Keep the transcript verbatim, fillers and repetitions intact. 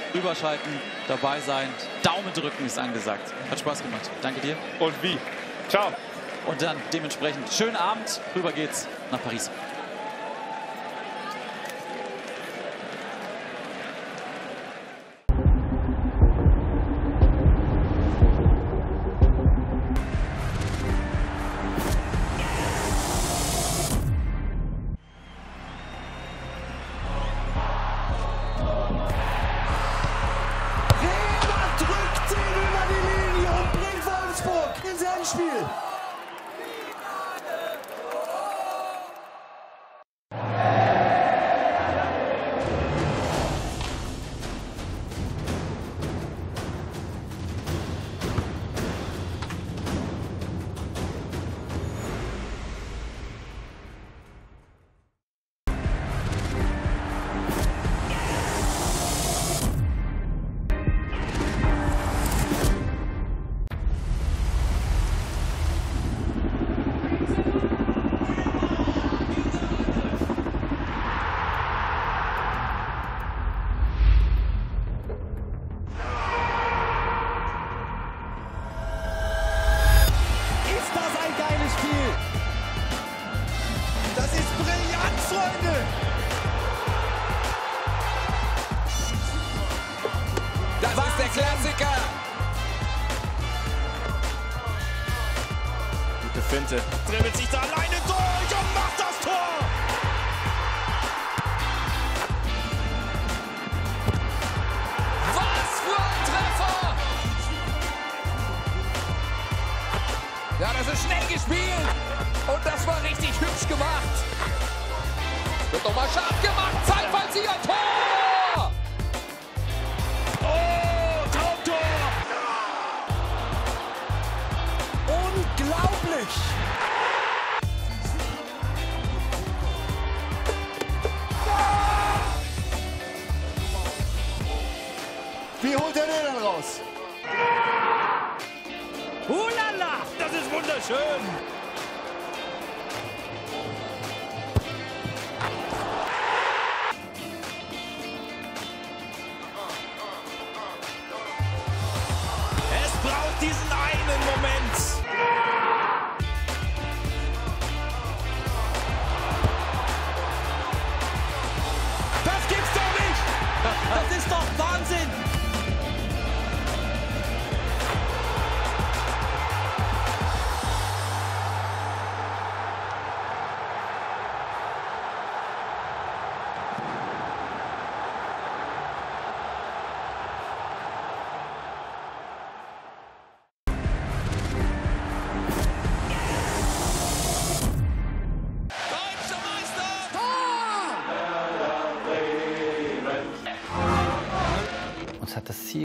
rüberschalten, dabei sein, Daumen drücken ist angesagt. Hat Spaß gemacht. Danke dir. Und wie? Ciao. Und dann dementsprechend schönen Abend. Rüber geht's nach Paris. Spiel. Das ist brillant, Freunde! Das Wahnsinn. Ist der Klassiker! Gute Finte. Dribbelt sich da alleine durch und macht das Tor! Was für ein Treffer! Ja, das ist schnell gespielt! Und das war richtig hübsch gemacht. Wird doch mal scharf gemacht. Zeitfallsieger, Tor! Oh, Traumtor! Unglaublich! Wie holt er den dann raus? Hulala! Das ist wunderschön! Es braucht diesen einen Moment. Das gibt's doch nicht! Das ist doch Wahnsinn! Uns hat das Ziel